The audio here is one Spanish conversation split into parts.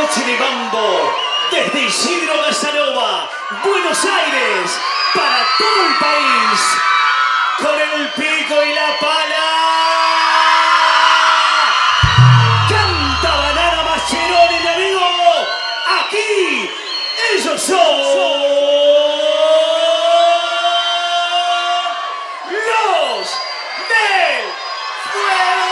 noche de mambo desde Isidro Casanova, Buenos Aires, para todo el país, con el pico y la pala. Canta Banana Mascheroni, mi amigo. Aquí ellos son los del fuego.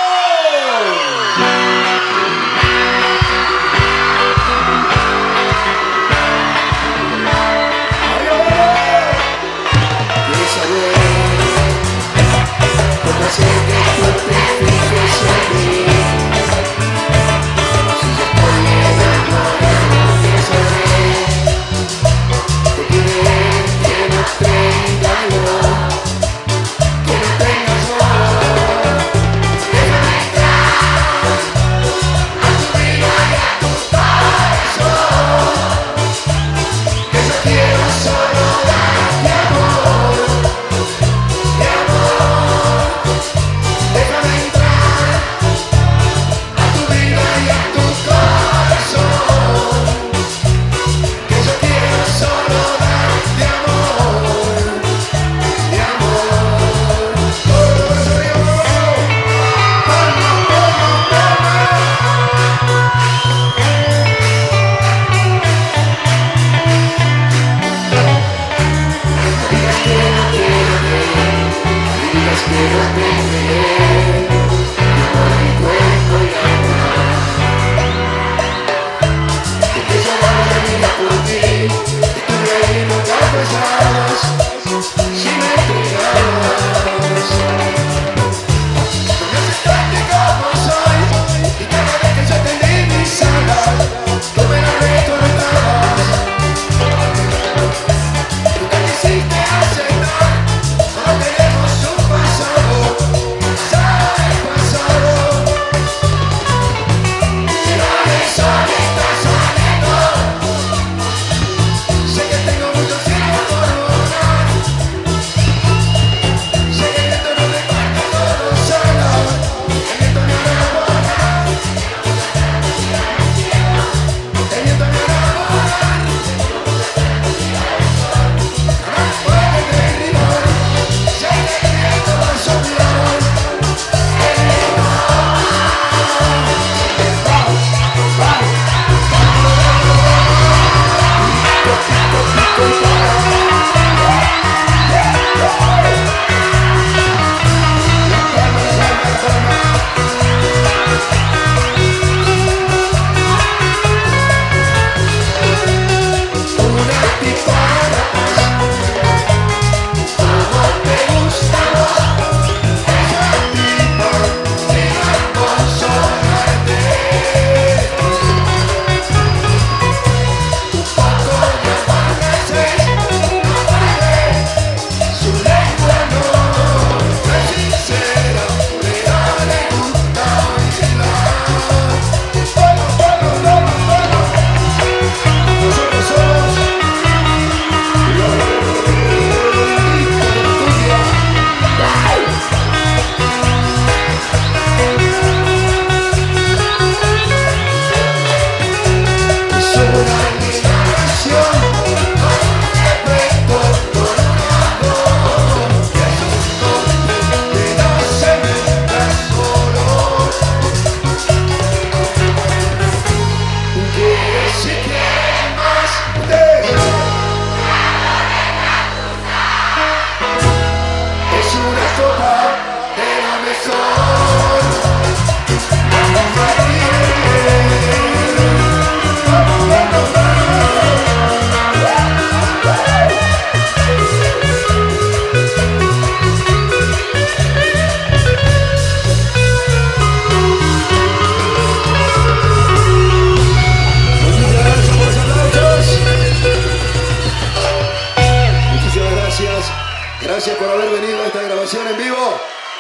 Gracias por haber venido a esta grabación en vivo.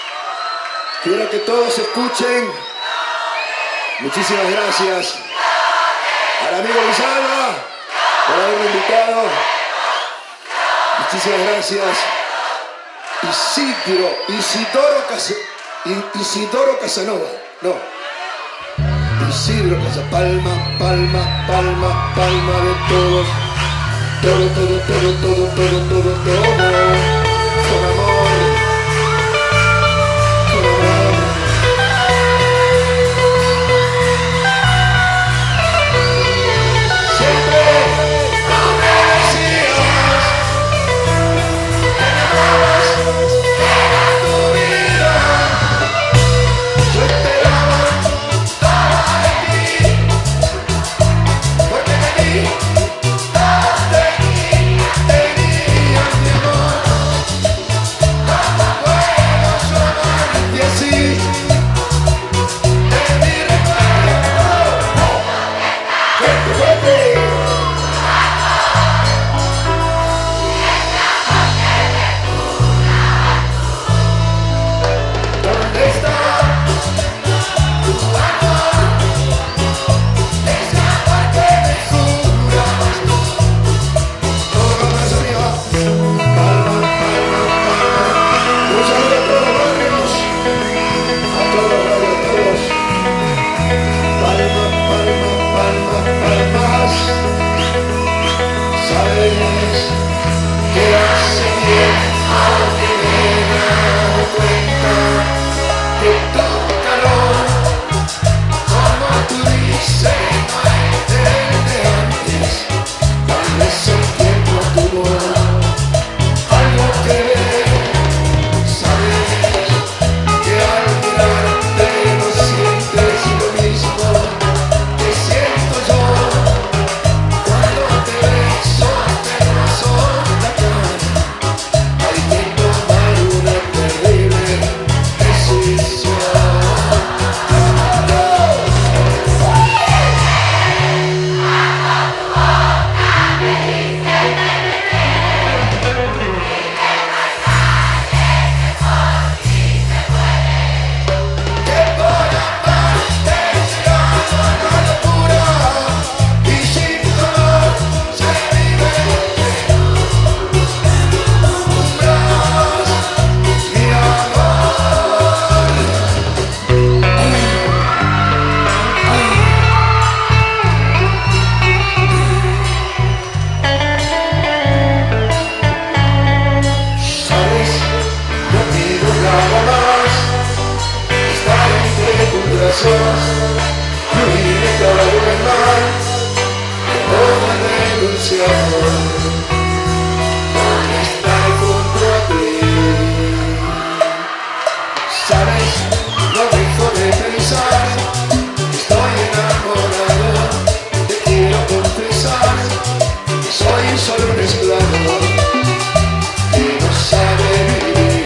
Quiero que todos escuchen. Muchísimas gracias al amigo Lizalba por haberme invitado. Muchísimas gracias. Isidoro Casanova. No. Isidro, Plaza Palma, palma, palma, palma de todos. Todo, todo, todo, todo, todo, todo, todo. Con amor. Con amor. Siempre tú me decías que me amabas, que era tu vida. Yo esperaba todo de ti, porque de mí, todo de ti tenías mi amor. ¿Cómo puedo yo amarte así? En mi recuerdo, fuerte, fuerte. ¿Dónde está tu amor? Ese amor que me juras. Todo más arriba. Palma, palma, palma. Un saludo a todos los barrios. A todos los barrios, a todos. Palma, palma, palma, palmas. Sabes que hace tiempo que me he dado cuenta que tu calor, como tú dices, no es de antes. Tal vez el tiempo tuvo algo que ver. Sabes que al mirarte no sientes lo mismo que siento yo. Cuando te beso te paso la cara. Hay que tomar una terrible decisión. Que por amarte llegado a la locura y sin dolor se vive. Mi sabes, no pido nada más. Estar entre tus brazos, fluir todo el mar, todo el dulce amor, por estar junto a ti. Sabes, no dejo de pensar, estoy enamorado, te quiero confesar, que soy solo un esclavo que no sabe vivir.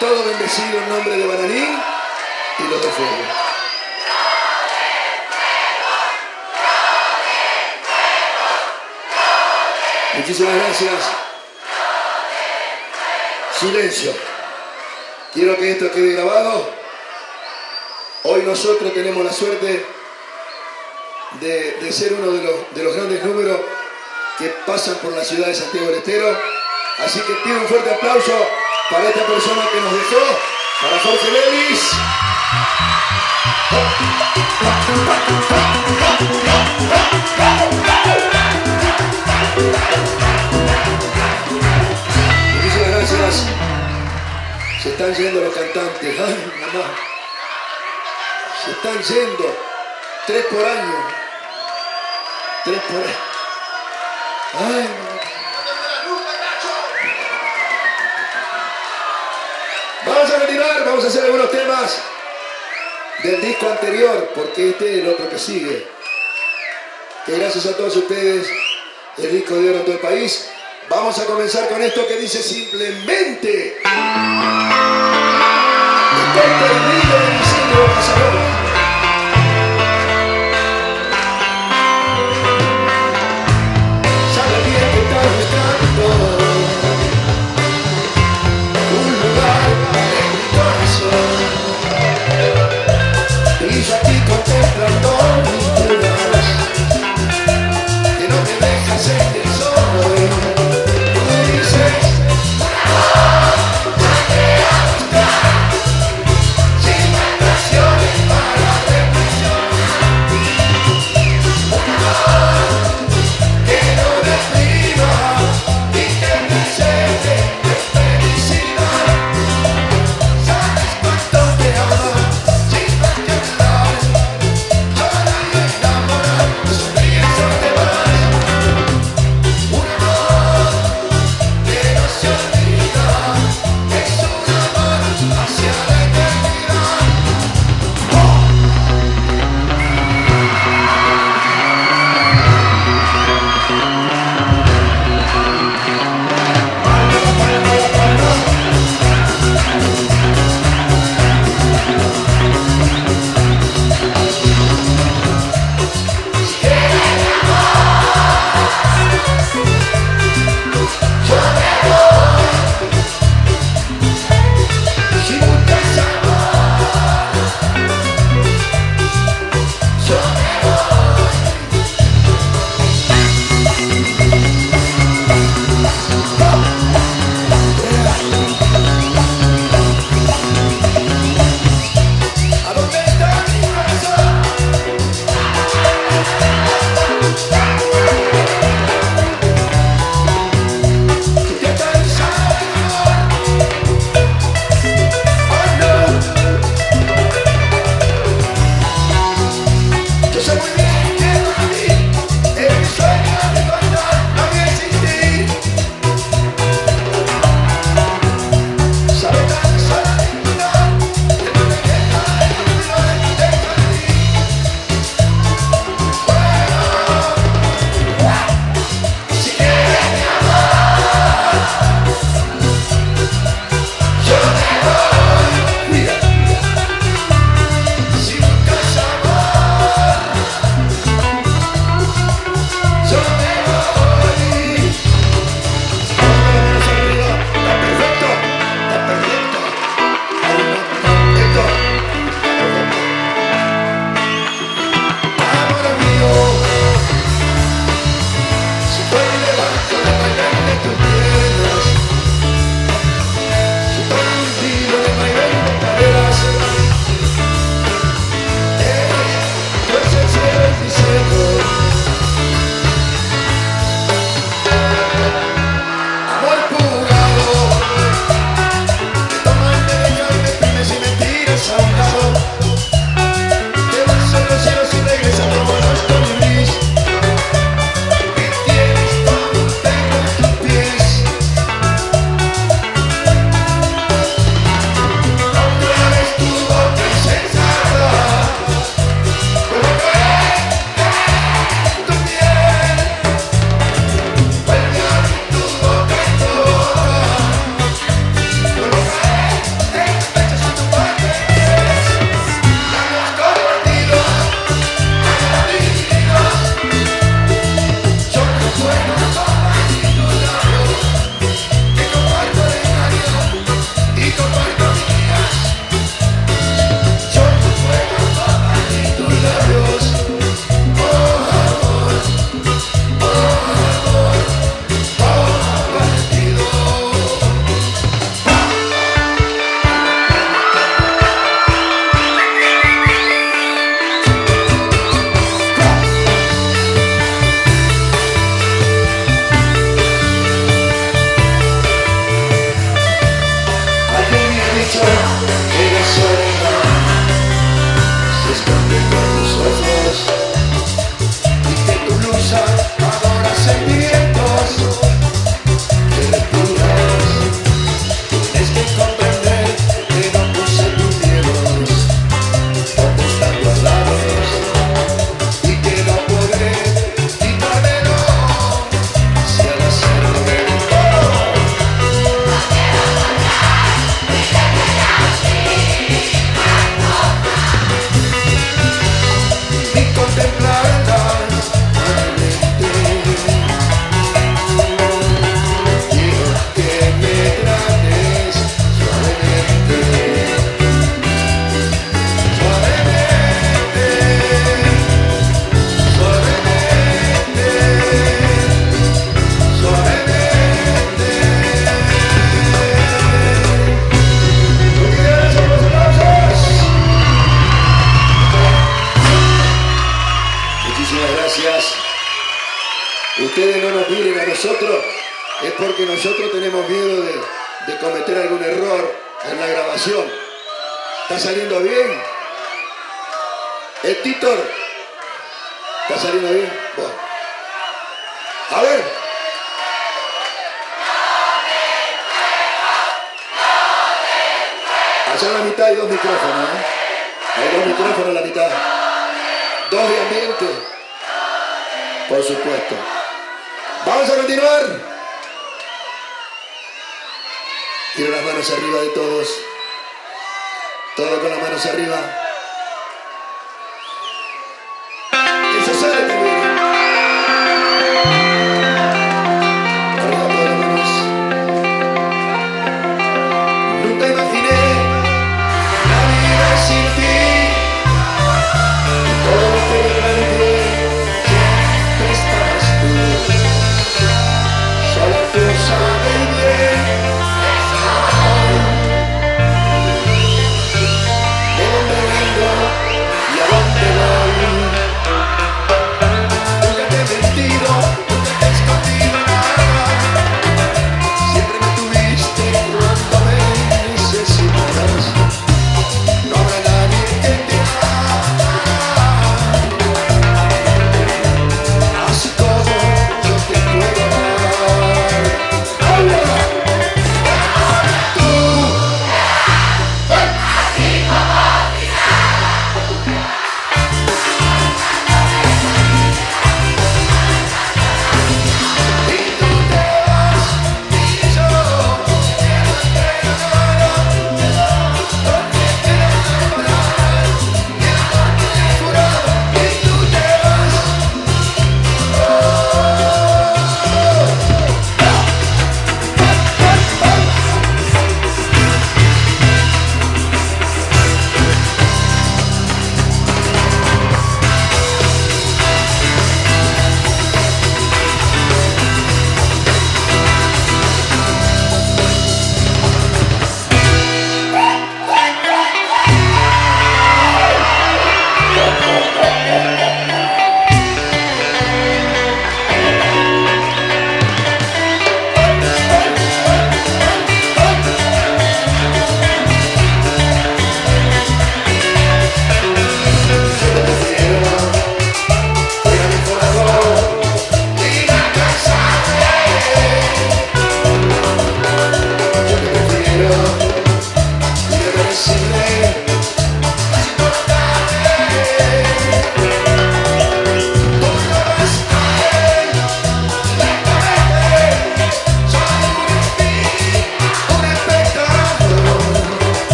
todo bendecido en nombre de Bananín y los de Fuego. Muchísimas gracias. Silencio. Quiero que esto quede grabado. Hoy nosotros tenemos la suerte de ser uno de los grandes números que pasan por la ciudad de Santiago del Estero. Así que pido un fuerte aplauso para esta persona que nos dejó, para Jorge Lelis. Muchísimas gracias. Se están yendo los cantantes. Ay, mamá. Se están yendo. 3 por año. 3 por año. Ay, vamos a retirar, vamos a hacer algunos temas del disco anterior, porque este es el otro que sigue. Que gracias a todos ustedes, el disco de oro en todo el país. Vamos a comenzar con esto que dice simplemente: Despierta el brillo del Isidro Casanova. Sabe bien que estás buscando un lugar en mi corazón, y yo aquí contemplando mis dudas, que no te dejas sentir solo. Tú dices una voz, ya te va a gustar, sin ustedes no nos miren a nosotros, es porque nosotros tenemos miedo de cometer algún error en la grabación. ¿Está saliendo bien? Titor, ¿está saliendo bien? Bueno. A ver. Allá en la mitad hay dos micrófonos, ¿eh? Hay dos micrófonos en la mitad. Dos de ambiente. Por supuesto. Vamos a continuar. Quiero las manos arriba de todos. Todos con las manos arriba. Eso sale también. Arriba todas las manos. Nunca imaginé la vida sin ti. Y todo lo que realmente siempre estabas tú. Solo tú sabes bien. De dónde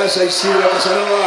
gracias a Isidro Casanova.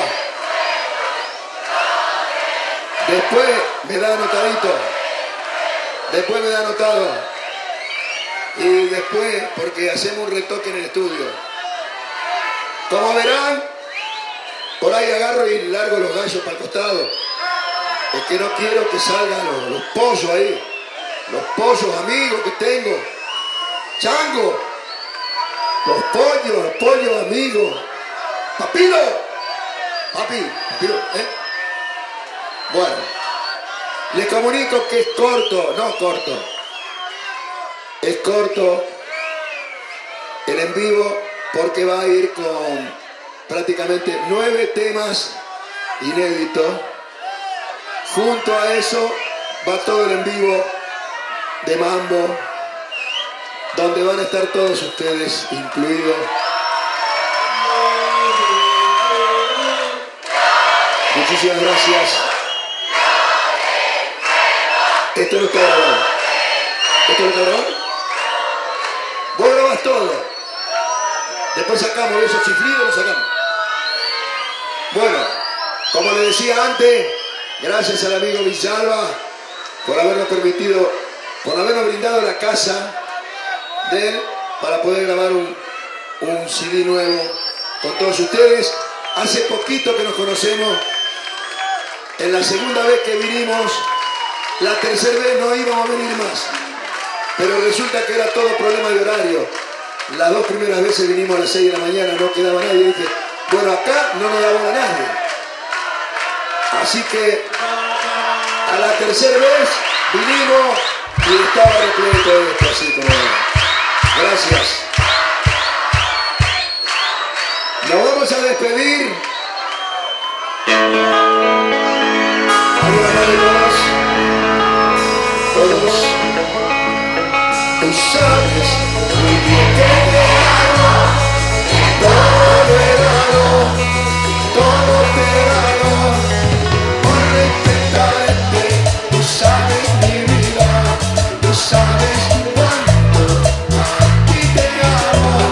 Después me da anotadito. Después me da anotado. Y después, porque hacemos un retoque en el estudio. Como verán, por ahí agarro y largo los gallos para el costado. Es que no quiero que salgan los pollos ahí. Los pollos amigos que tengo. Chango. Los pollos amigos. Papilo. Papilo, ¿eh? Bueno, les comunico que es corto, es corto el en vivo porque va a ir con prácticamente 9 temas inéditos. Junto a eso va todo el en vivo de Mambo, donde van a estar todos ustedes incluidos. Muchísimas gracias. Esto no está grabado. ¿Esto no está grabado? Vos grabás todo. Después sacamos esos chiflidos, los sacamos. Bueno, como les decía antes, gracias al amigo Villalba por habernos permitido, por habernos brindado la casa de él para poder grabar un CD nuevo con todos ustedes. Hace poquito que nos conocemos. En la segunda vez que vinimos, la tercera vez no íbamos a venir más. Pero resulta que era todo problema de horario. Las 2 primeras veces vinimos a las 6 de la mañana, no quedaba nadie. Y dije, bueno, acá no nos da bola a nadie. Así que a la tercera vez vinimos y estaba repleto esto, así como. Gracias. Nos vamos a despedir. Todos, tú sabes muy bien que te amo, todo te hago, por respetarte, tú sabes mi vida, tú sabes cuánto a ti te amo,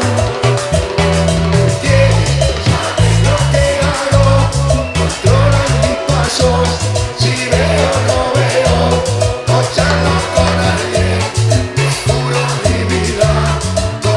sabes lo que hago, controlas mis pasos, si veo o no veo, o charlo con alguien, juro mi vida.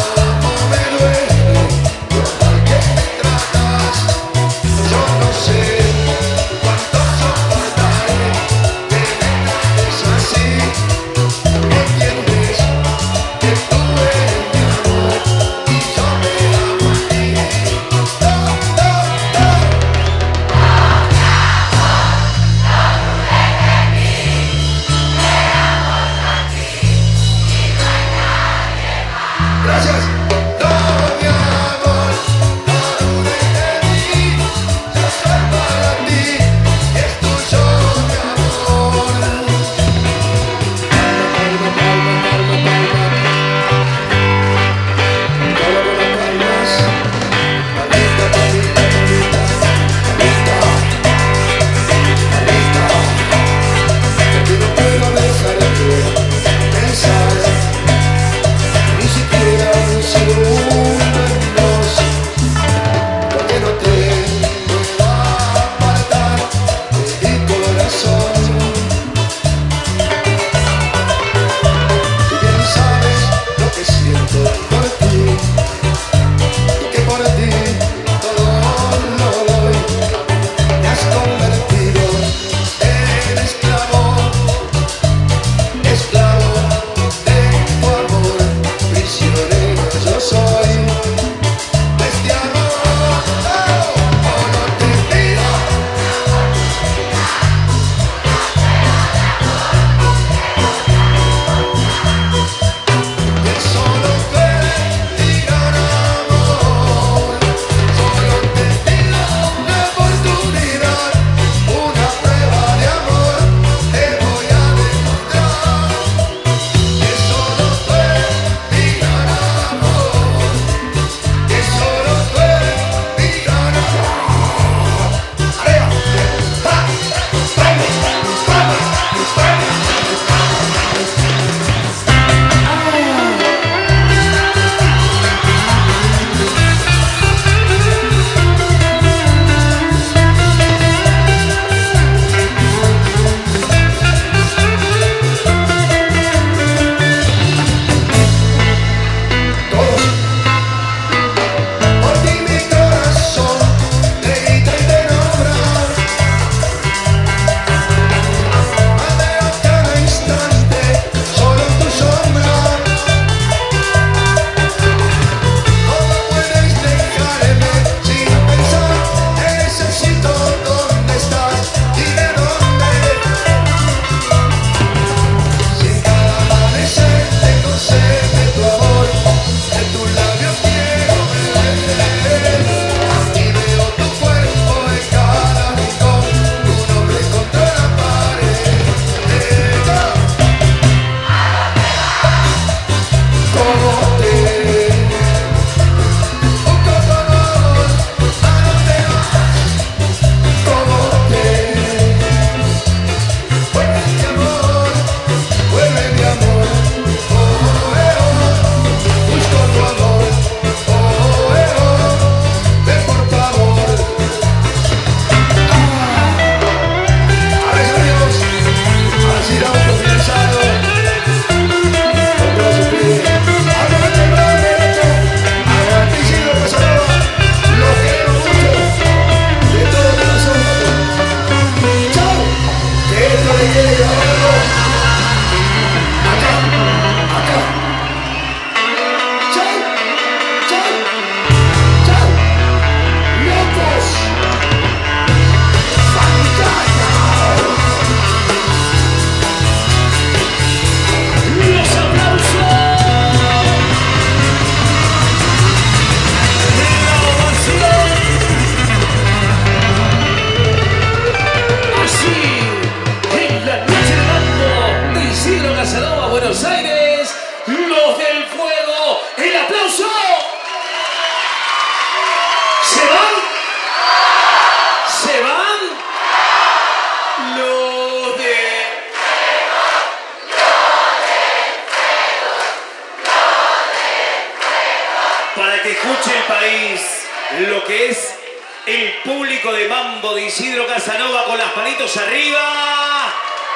pico de mambo de Isidro Casanova con las manitos arriba.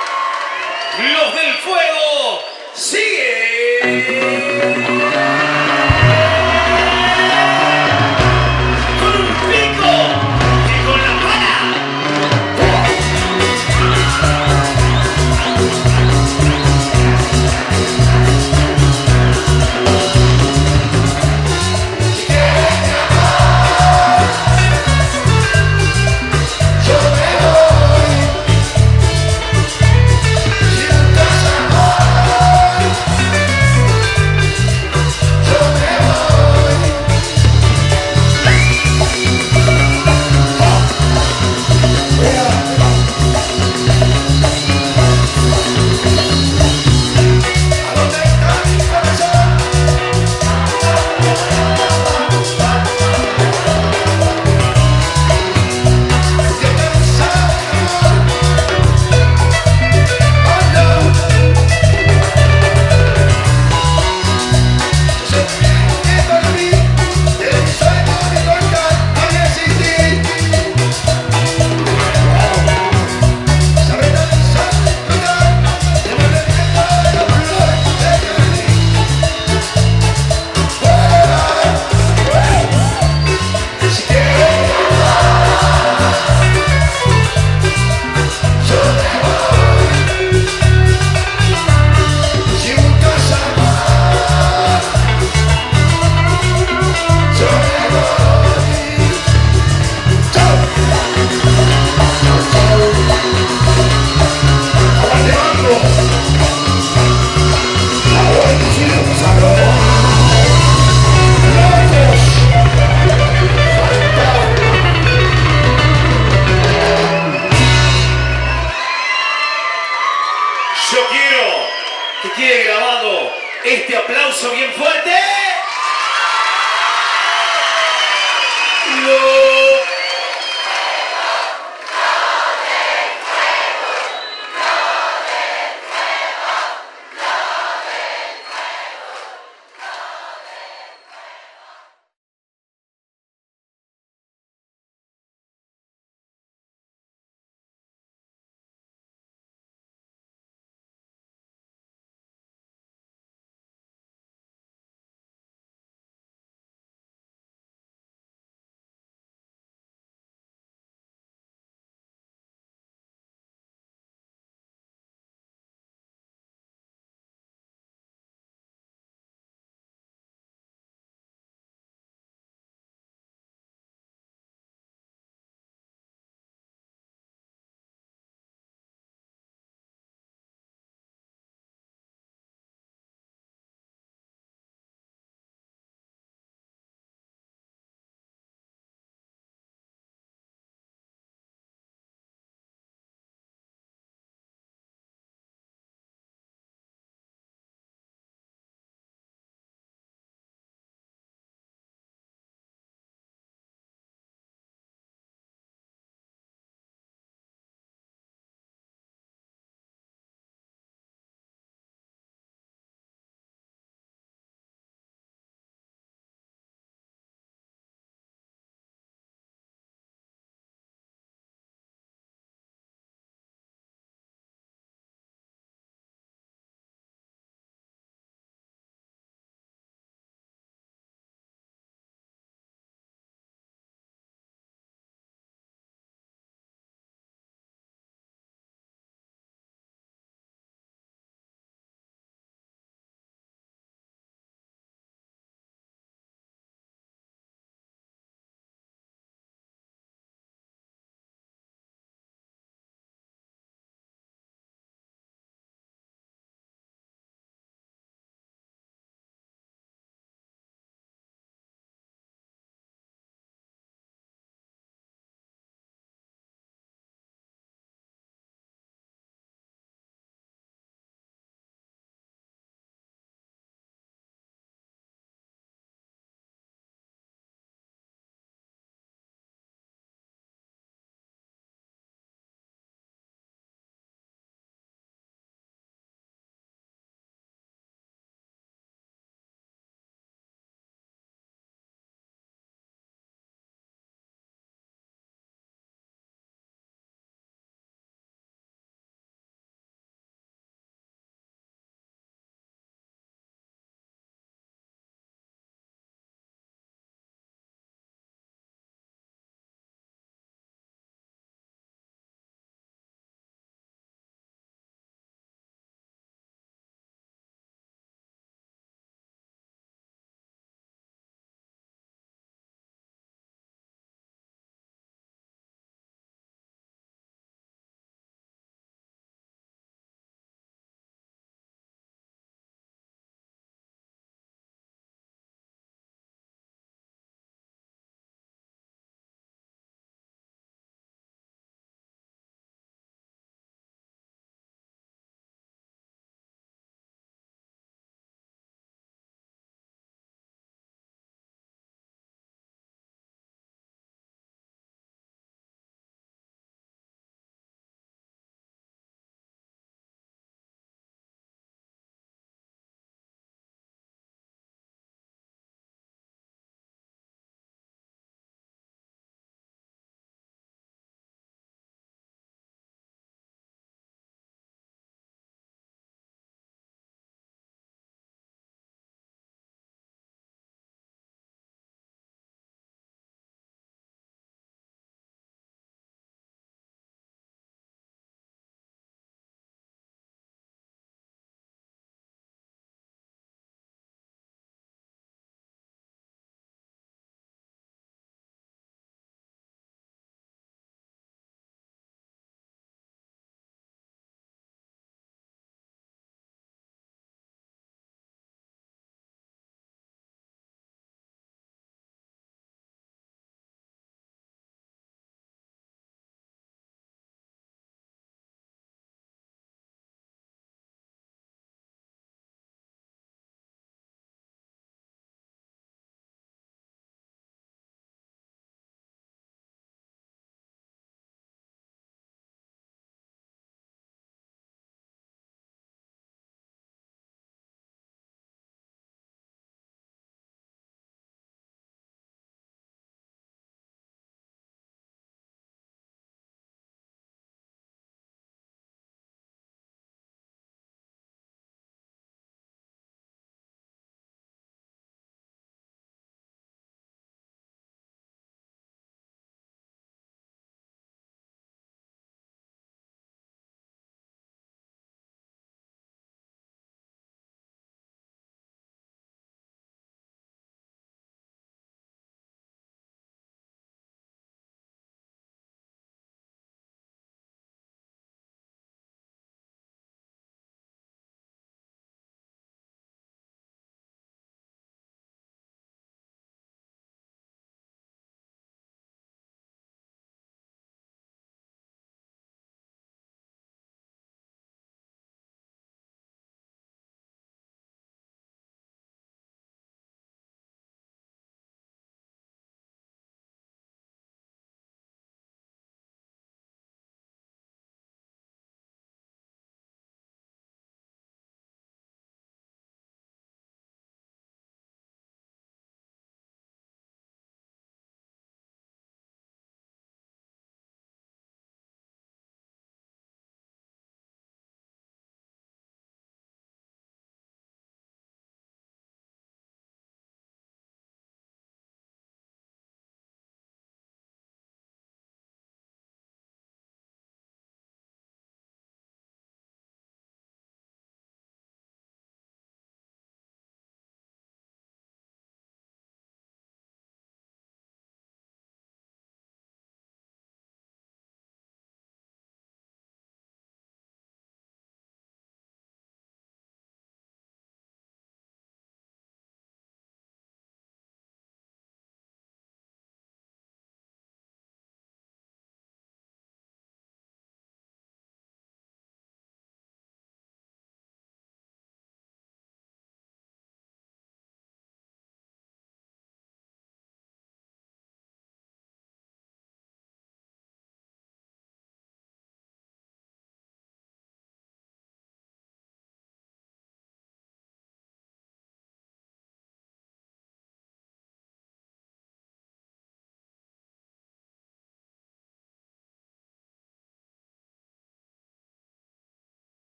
Los del fuego siguen. Yo quiero que quede grabado este aplauso bien fuerte.